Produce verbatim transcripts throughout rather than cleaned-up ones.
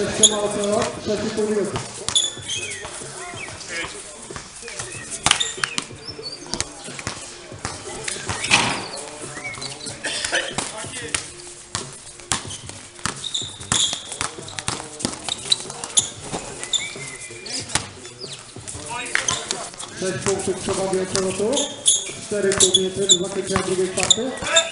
sześcioma około, sześć i pół minuty. sześć punktów przewagi od przelotu, cztery i pół minuty do zakończenia drugiej kwarty.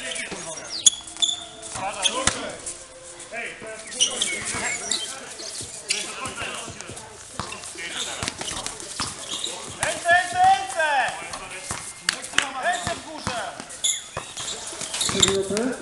trzy minuty.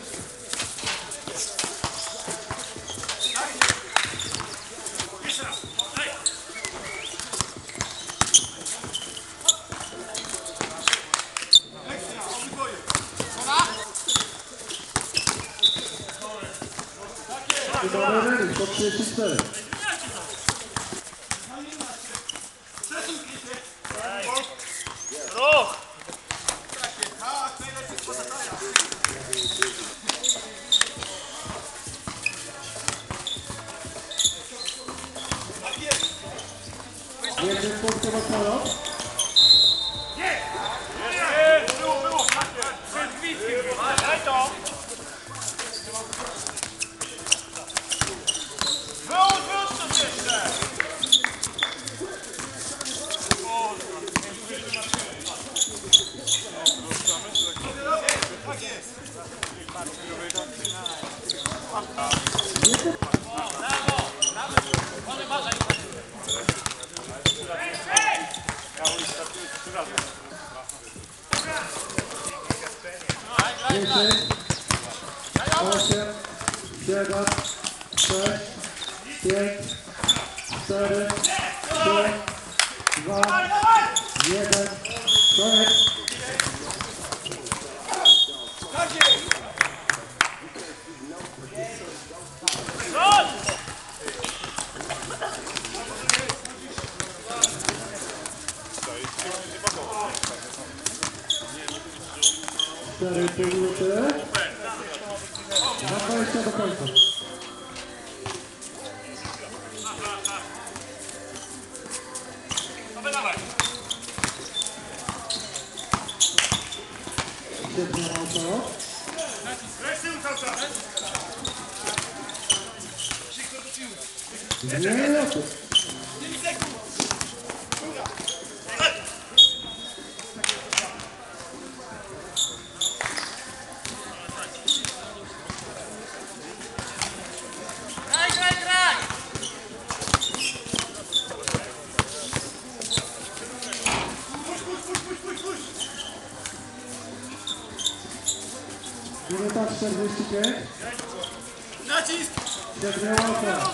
I mamy remis po trzydzieści cztery. Ruch! Jeden punkt na kolor. Było, było! Przed gwizdkiem! Daj to! Wyłóż, wyłóż to jeszcze! Tak jest! dziesięć, osiem, siedem, sześć, pięć, cztery, trzy, dwa, jeden, koniec. cztery i pół minuty. Na dwadzieścia do końca. Świetnie na około. Nie lotu. Minuta czterdzieści pięć. Nacisk! Świetnie łatwo.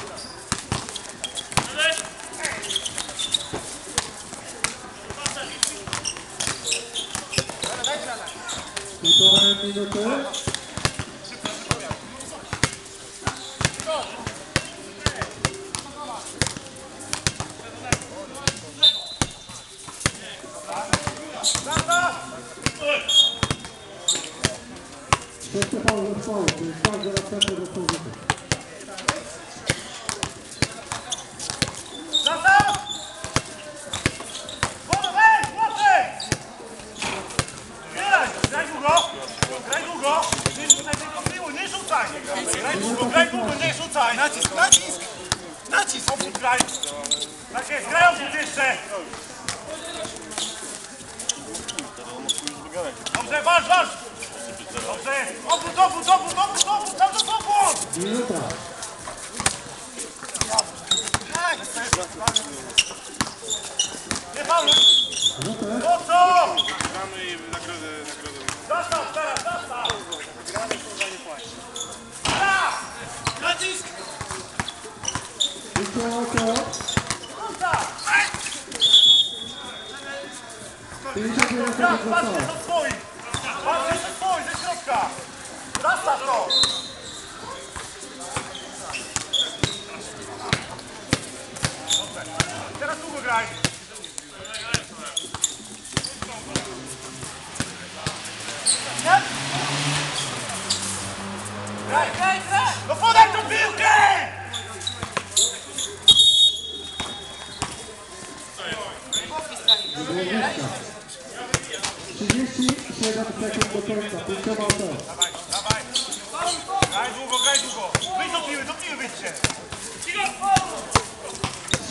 Półtorej minuty. Jeszcze faul z faulu, czyli faul za następny do pół minuty. Zastaw! Wodo, weź! Młodszy! Graj! Graj długo! Graj długo! Nie rzucaj tylko z tyłu, nie rzucaj! Graj długo, graj długo, nie rzucaj! Nacisk, nacisk! Nacisk! Obrót graj! Tak jest, graj obrót jeszcze! Dobrze, walcz, walcz! Dobrze! Obrót, obrót, obrót, obrót, obrót! Cały czas obrót! Minuta. Nie fauluj! Minutę. Po co? Gramy i nagrodę, nagrodę. Zastaw teraz, zastaw! Raz! Nacisk! Jeszcze około. Zastaw! pięćdziesiąt jeden sekund Patrz, patrz, zostało. to twój! Patrz, to twój, ze środka! Zastaw to! Dobrze. Teraz długo graj! Nie? Graj, graj, graj! No podaj tą piłkę!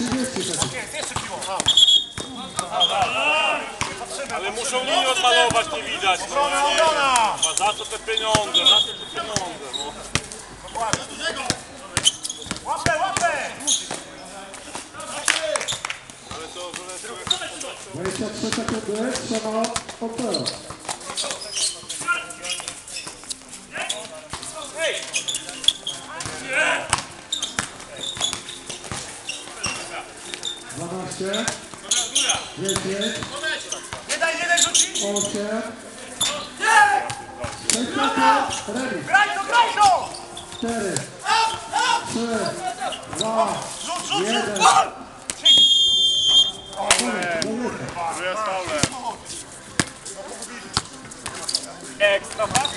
trzydzieści sekund. Jest, jeszcze piło. Ale muszą linię odmalować, nie widać. No, Obrona, ja nie wiem. obrona! A za co te pieniądze, za co te pieniądze, no. Łapę, łapę! Ale to Żelezko dwadzieścia trzy sekundy, trzeba odpalać. dwanaście, dziesięć, Nie daj, nie daj rzucić! osiem, sześć sekund, remis. Graj to, graj to! cztery, trzy, dwa, Rzut, rzut, rzut! jeden. Gol! to jest faulem. Ekstra pasy.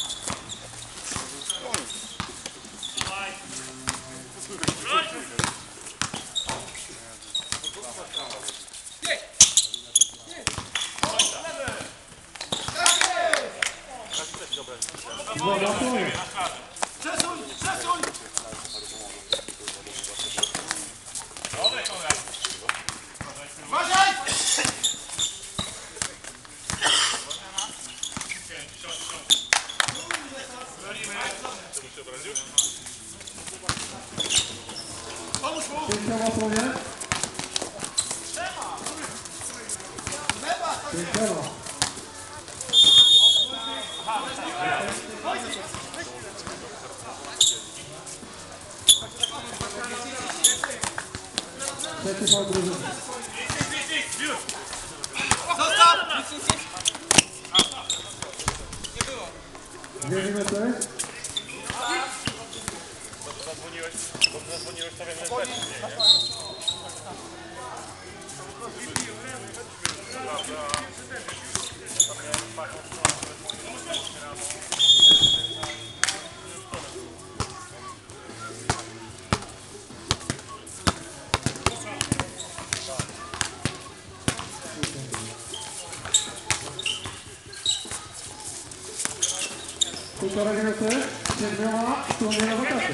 Woda płynie. Przesuń, przesuń! Uważaj! Pięciowa płynie. Pięciowa. Trzeci fał drużyny. Dwie minuty. Zadzwoniłeś, bo zadzwoniłeś, to wiem, że też nie, nie? Półtora minuty. Siedmioma. Turnieja wakacje.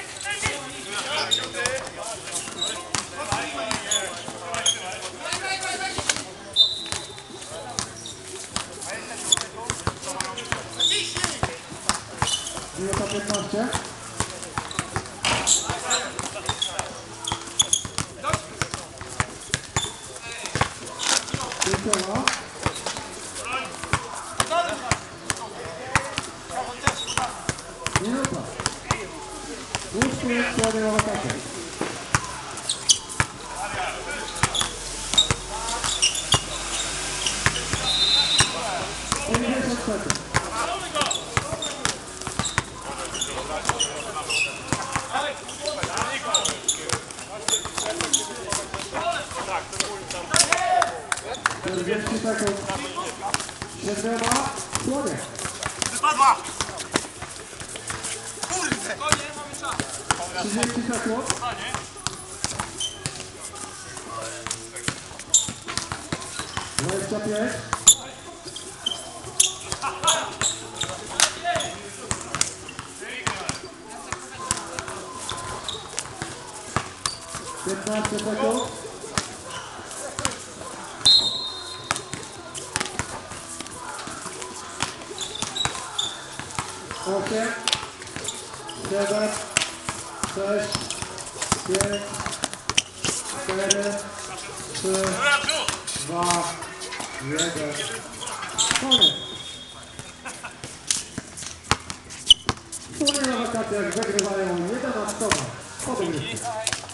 Minuta piętnaście. Pięciowa. Minuta. Ósmy turnieja wakacje. pięćdziesiąt sekund. czterdzieści sekund. Siedmioma. Słonie. Wypadła! Kurde! trzydzieści sekund. dwadzieścia pięć. piętnaście sekund. osiem, siedem, sześć, pięć, cztery, trzy, dwa, jeden. Koniec. Turniej na wakacjach wygrywają jedenastoma. Po dogrywce.